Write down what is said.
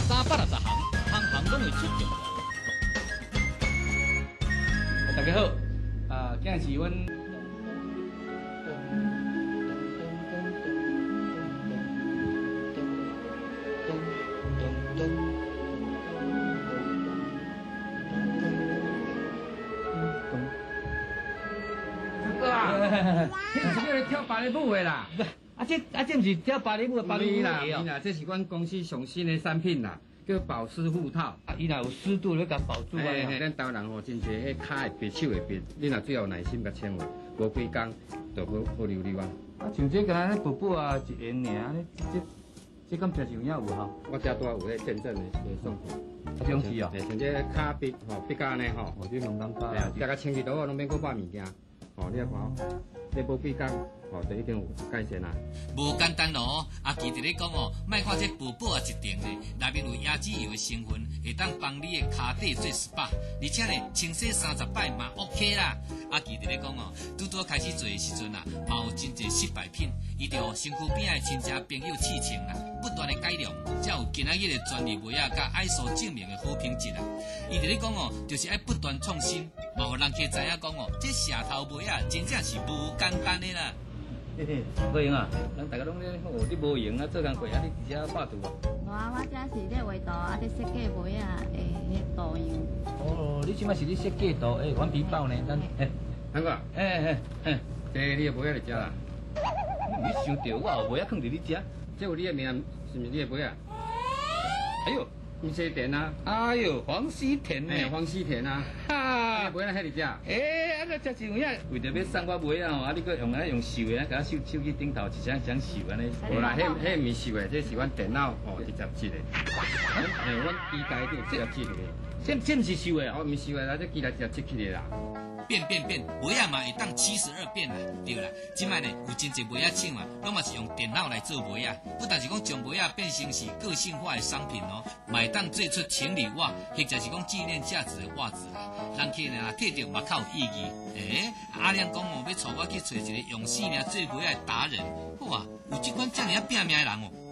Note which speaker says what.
Speaker 1: 360行，行行拢会出状元。大家好，今日是阮。
Speaker 2: 这是要跳芭蕾舞的啦。
Speaker 1: 这毋是跳芭蕾舞的芭蕾舞
Speaker 2: 啦，这是阮公司上新的产品啦，叫保湿护套。
Speaker 1: 伊若有湿度，要甲保住啊。
Speaker 2: 咱台湾人吼真侪，迄骹会别手会别，你若最有耐心甲请话，无几工就好溜溜啊。
Speaker 1: 像这个咧，薄薄啊一元尔，这敢平常也有吼。
Speaker 2: 我遮多有咧见证的送货。
Speaker 1: 中是哦。
Speaker 2: 像这骹别吼别甲安尼吼，
Speaker 1: 这拢感觉。
Speaker 2: 大家清气倒拢免搁买物件，吼，你看哦，这无几工。 哦，就一定有改善啦。
Speaker 3: 无简单咯，阿基伫咧讲哦，莫看这薄薄啊一定咧，内面有椰子油的成分，会当帮你的骹底做 SPA， 而且呢，清洗30摆嘛 OK 啦。阿基伫咧讲哦，拄开始做的时阵啊，嘛有真侪失败品，伊着身躯边的亲戚朋友刺青啦，不断的改良，才有今仔日的专利梅啊甲ISO证明的好品质啊。伊伫咧讲哦，就是爱不断创新，嘛互人客知影讲哦，这蛇头梅啊，真正是无简单的啦。
Speaker 1: 嘿嘿，无用啊，咱大家拢咧好，你无用啊，做工过啊，你直接画图啊。
Speaker 4: 我这是咧画图啊，咧设计梅啊，迄图样。
Speaker 1: 哦，你即摆是咧设计图，顽皮豹呢？咱
Speaker 2: 哪个？这你的梅啊来食啦？
Speaker 1: 你想到我有梅啊放伫你遮？
Speaker 2: 这有你的名，是毋是你的梅啊？
Speaker 1: 哎呦，
Speaker 2: 黄西田啊！
Speaker 1: 哎呦，黄西田呢？
Speaker 2: 黄西田啊！
Speaker 1: 哈，
Speaker 2: 梅啊，遐里食。
Speaker 1: 啊个真有影，为着要送我梅啊吼，啊你搁用绣的，甲手机顶头一张绣安尼。
Speaker 2: 无啦，迄毋是绣的，这是阮电脑直接制的。阮机台顶直接制的。
Speaker 1: 这毋是绣的
Speaker 2: 哦，毋是绣的啦，这机台直接制起的啦。
Speaker 3: 变，梅啊嘛会当72变啦，对啦。即摆呢有真侪梅啊厂啊，拢嘛是用电脑来做梅啊，不但是讲将梅啊变成是个性化的商品哦，嘛会当做出情侣袜，或者是讲纪念价值的袜子啦。人客呢摕着嘛较有意义。阿亮讲哦，要带我去找一个用4年做梅啊的达人，哇，有这款这么拼命的人哦。